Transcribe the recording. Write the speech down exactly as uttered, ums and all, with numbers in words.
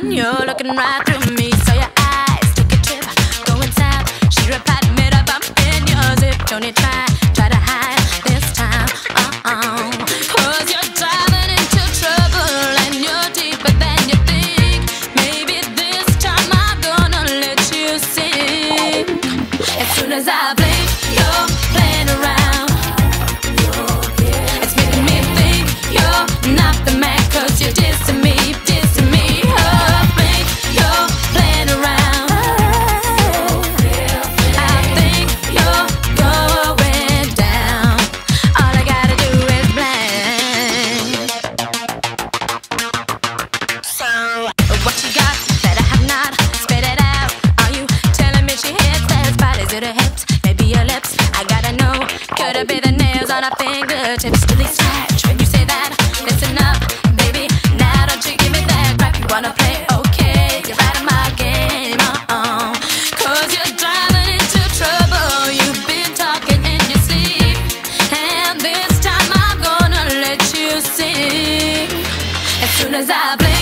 on, you're looking right through me. So your eyes take a trip, go inside. She replied, made up, I'm in your zip. Don't you try, try to hide this time, uh-uh. Cause you're driving into trouble and you're deeper than you think. Maybe this time I'm gonna let you sing. As soon as I blink, you're playing around. It's making me think you're not the man, cause you're dissing me, dissing me. Oh, blink, you're playing around. I think you're going down. All I gotta do is blink. So, what you got that I have not? Spit it out. Are you telling me she hits that spot? Is it her hips? Maybe your lips? I gotta know. Could it be the nails on her fingertips? Do they scratch when you say that? Listen up, baby. Now don't you give me that crap. You wanna play? Okay, you're out of my game. Uh-uh. Cause you're driving into trouble. You've been talking in your sleep. And this time I'm gonna let you sing. As soon as I blink,